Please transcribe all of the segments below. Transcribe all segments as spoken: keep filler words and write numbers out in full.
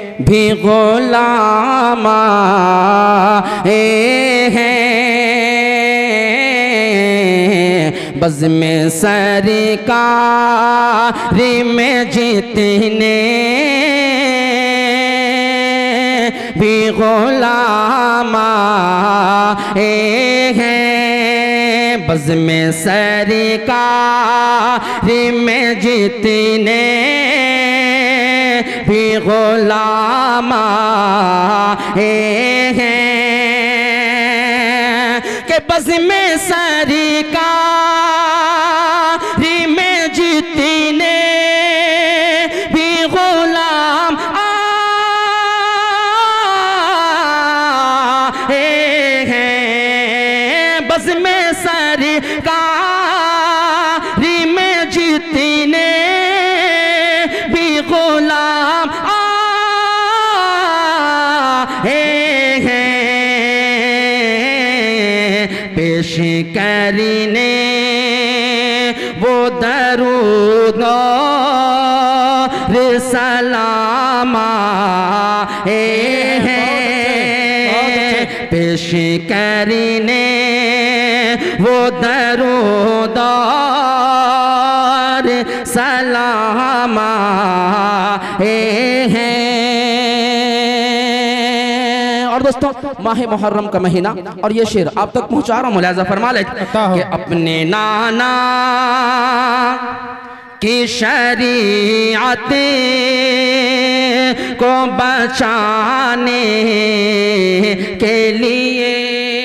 भी गुलाम हैं, बज़्म सरकार में जितने भी गुलाम हैं, बज़्म सरकार में जितने भी गुलाम हैं, के बज़्म सरकार में जितने भी गुलाम हैं, बज़्म सरकार में जितने भी गुलाम हैं, पेश करने वो दरूद और सलाम हैं, पेश करने वो दरूद और सलाम हैं। और दोस्तों माह मुहर्रम का महीना और ये शेर आप तक पहुंचा रहा हूं, मुलाज़ा फरमा ले कि अपने नाना की शरीयत को बचाने के लिए,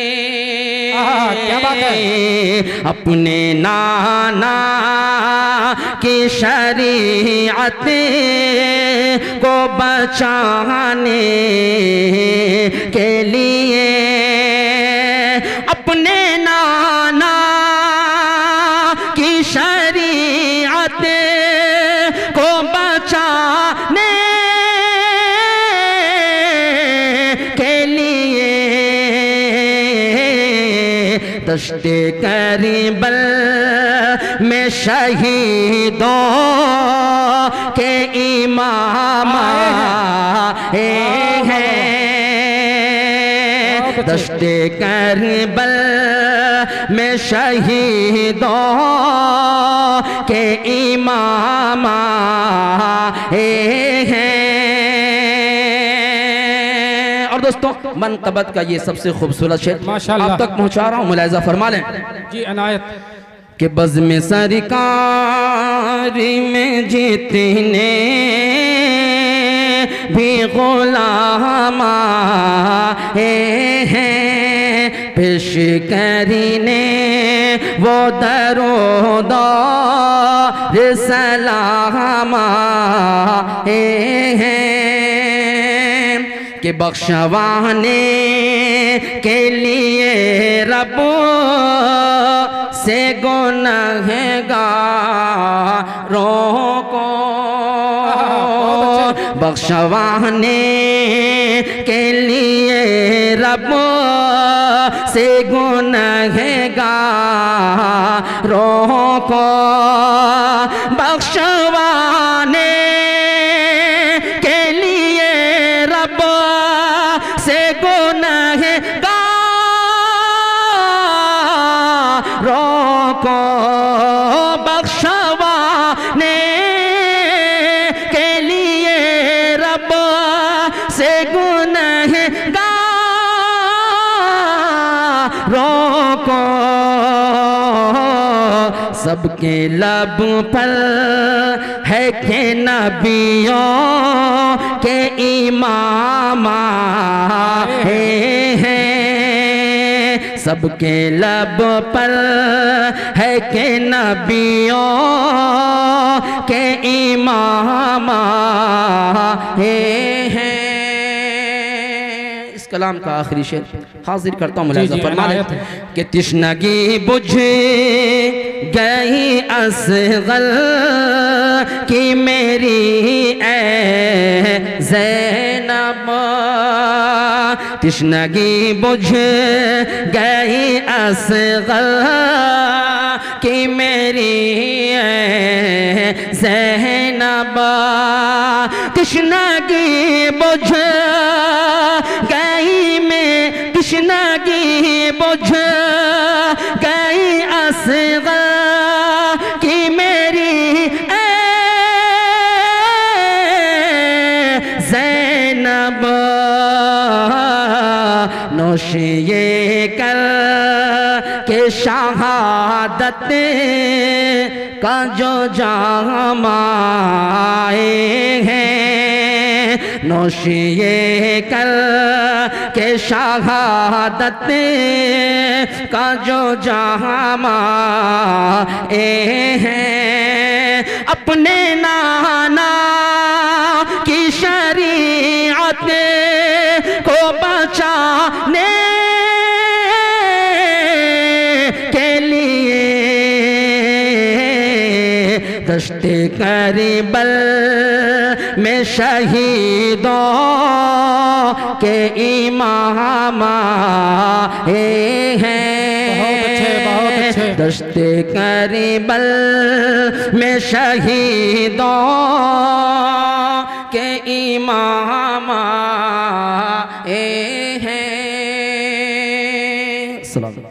क्या बात है, अपने नाना की शरीयत को बचाने के लिए, अपने नाना की शरीयत को बचाने के लिए दश्ते करबल में शहीदों के इमाम हैं, दश्ते करबल में शहीदों के इमाम हैं। और दोस्तों मनक़बत का ये सबसे खूबसूरत शेर माशाअल्लाह आप तक पहुंचा रहा हूं, मुलाज़ा फरमा लें जी अनायत कि बज़्म सरकार में जितने भी गुलाम हैं, पेश करने वो दरूद और सलाम हैं, कि बख्शवाने के लिए रब से गुनहगारों को बख्शवाने के लिए रब से गुनहगारों को बख्शवाने के लिए रब से गुनहगारों को बख्शवाने के लिए रब से गुनहगारों को सबके लब पर है कि नबियों के इमाम हैं, सबके लब पर है कि नबियों के इमाम हैं। इस कलाम का आखिरी शेर हाजिर करता हूँ, मुलाज़ा फरमा लें कि तिश्नगी बुझ गई असग़र की मेरी ए ज़ैनब, तिश्नगी बुझ गई असग़र की मेरी ए ज़ैनब, तिश्नगी बुझ गई में तिश्नगी बुझ गई असग़र की मेरी ए ज़ैनब, नोश ये कर के शहादत का जो जाम आए हैं, नोश ये कर के शहादत का जो जाम आए हैं, अपने नाना की शरीअत को बचाने के लिए दश्ते करबल में शहीदों के इमाम आए हैं। बहुत अच्छे, बहुत अच्छे। दश्ते करबल में शहीदों के इमाम आए हैं। सलाम।